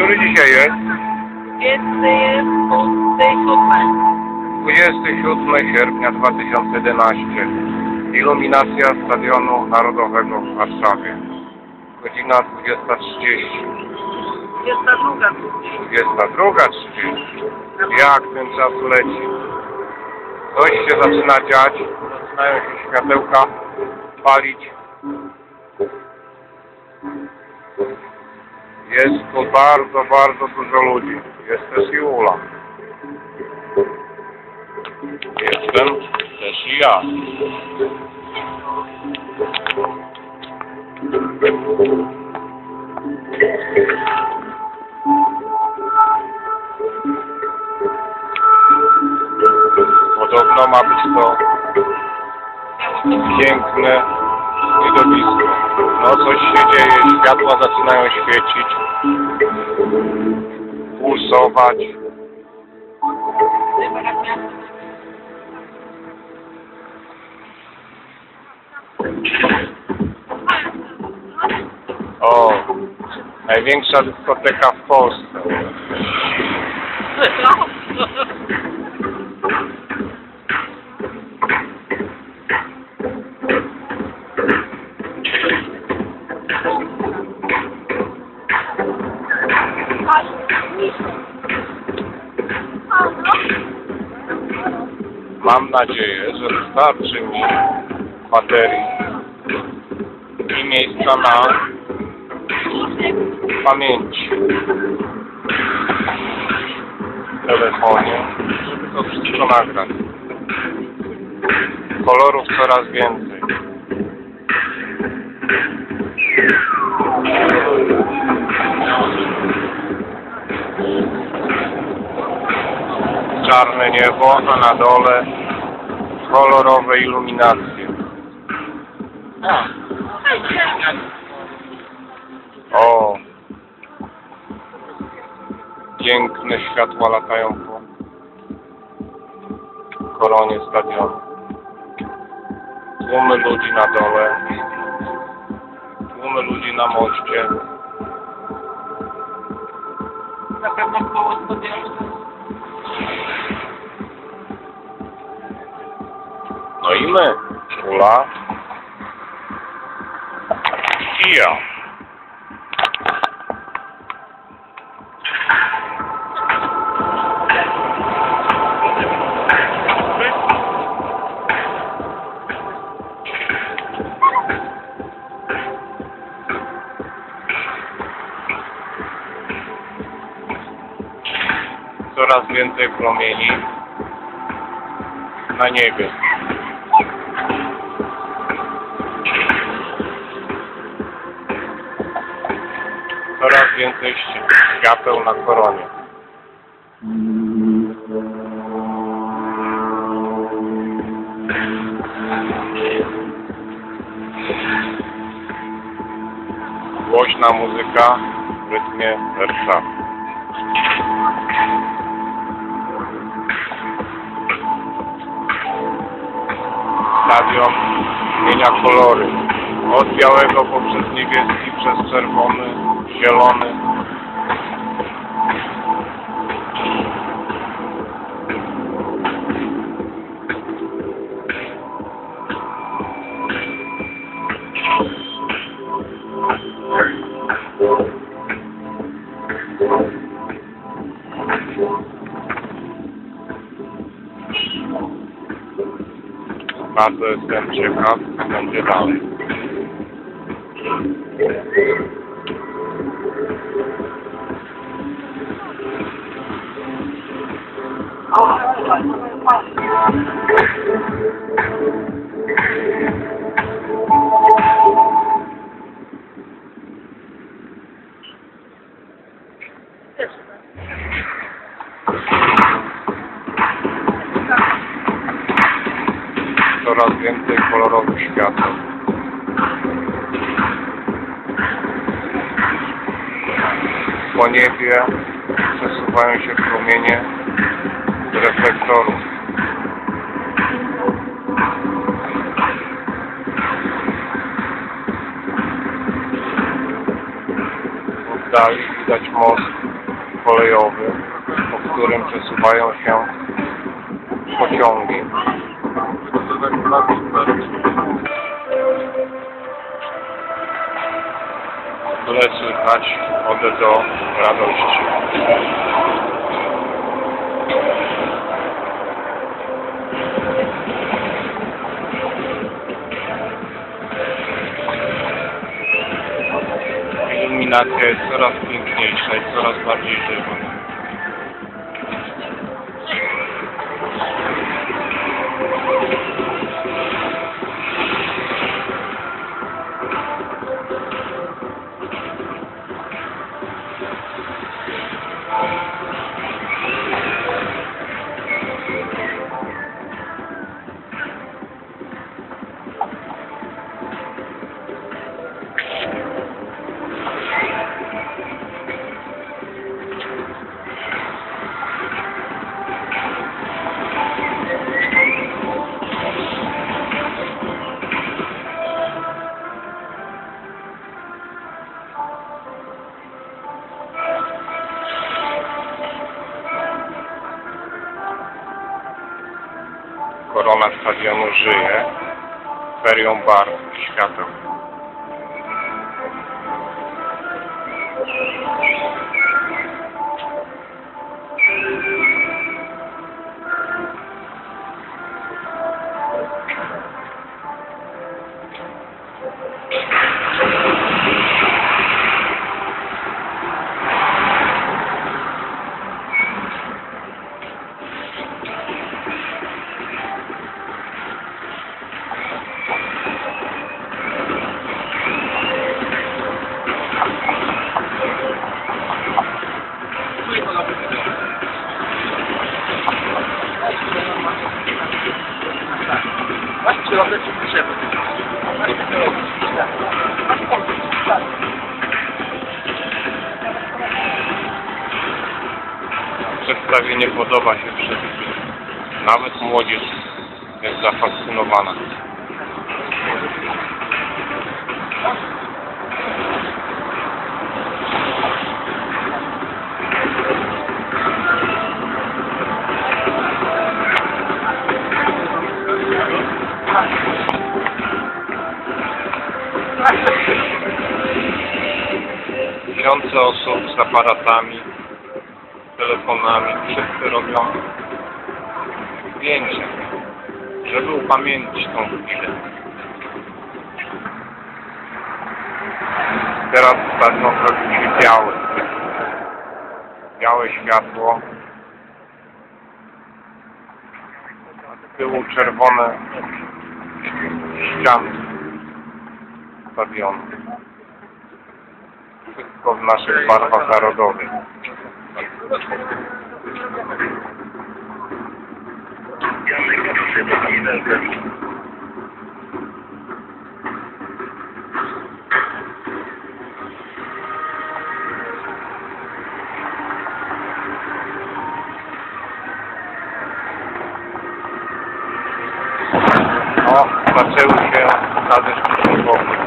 Który dzisiaj jest? 27 sierpnia 2011. Iluminacja Stadionu Narodowego w Warszawie. Godzina 20:30. 22:30. Jak ten czas leci? Coś się zaczyna dziać. Zaczynają się światełka palić. Jest tu bardzo, bardzo dużo ludzi. Jest też i Ula. Jestem też i ja. Podobno ma być to piękne widowisko. No coś się dzieje, światła zaczynają świecić, pulsować. O, największa dyskoteka w Polsce. Mam nadzieję, że wystarczy mi baterii i miejsca na pamięci w telefonie, żeby to wszystko nagrać. Kolorów coraz więcej. Czarne niebo, a na dole kolorowe iluminacje. O! Piękne światła latają po koronie stadionu. Tłumy ludzi na dole. Tłumy ludzi na moście. Na pewno koło stadionu. No i my, Ula i ja. Coraz więcej promieni na niebie. Coraz więcej świateł na koronie. Głośna muzyka w rytmie serca. Stadion zmienia kolory. Od białego poprzez niebieski, przez czerwony, zielony. Bardzo jestem ciekaw, co będzie dalej. Coraz więcej kolorowych świateł. Po niebie przesuwają się promienie z reflektorów. W dali widać most kolejowy, po którym przesuwają się pociągi. Tyle słychać odę do radości. Iluminacja jest coraz piękniejsza i coraz bardziej żywa. Korona stadionu żyje ferią barw i świateł. Przedstawienie podoba się wszystkim. Nawet młodzież jest zafascynowana. Tysiące osób z aparatami, telefonami, wszyscy robią zdjęcia, żeby upamiętnić tą chwilę. Teraz stadion zrobił się biały. Białe światło. Z tyłu czerwone ściany stadionu. Wszystko w naszych barwach narodowych. O, zaczęły się nadeszły śniegowe.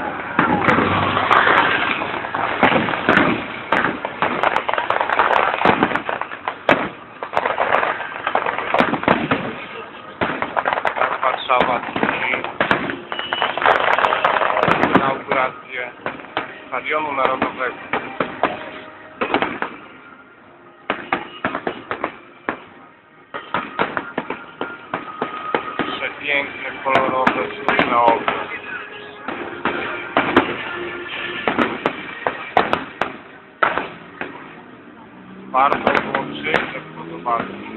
Warszawa i inaugurację Stadionu Narodowego. Przepiękne, kolorowe, śliczne okna. Bardzo było przyjemne w to zobaczyć.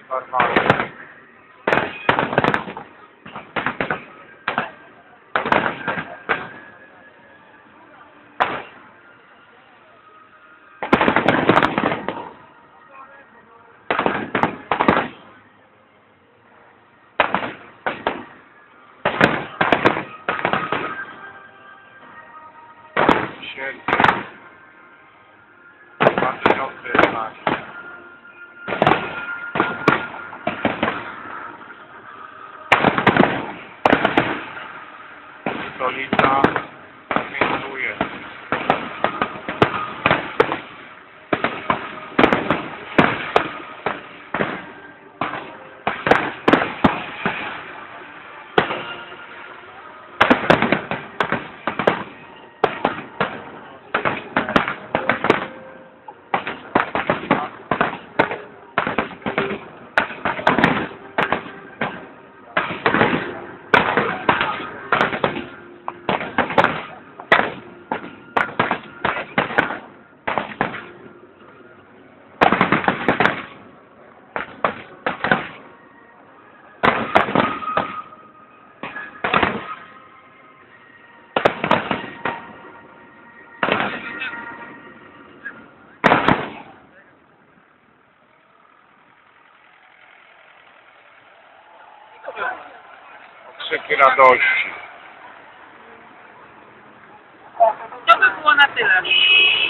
normalnie. Sierpień 2011. Stolica zmieniuje. Okrzyki radości. To by było na tyle.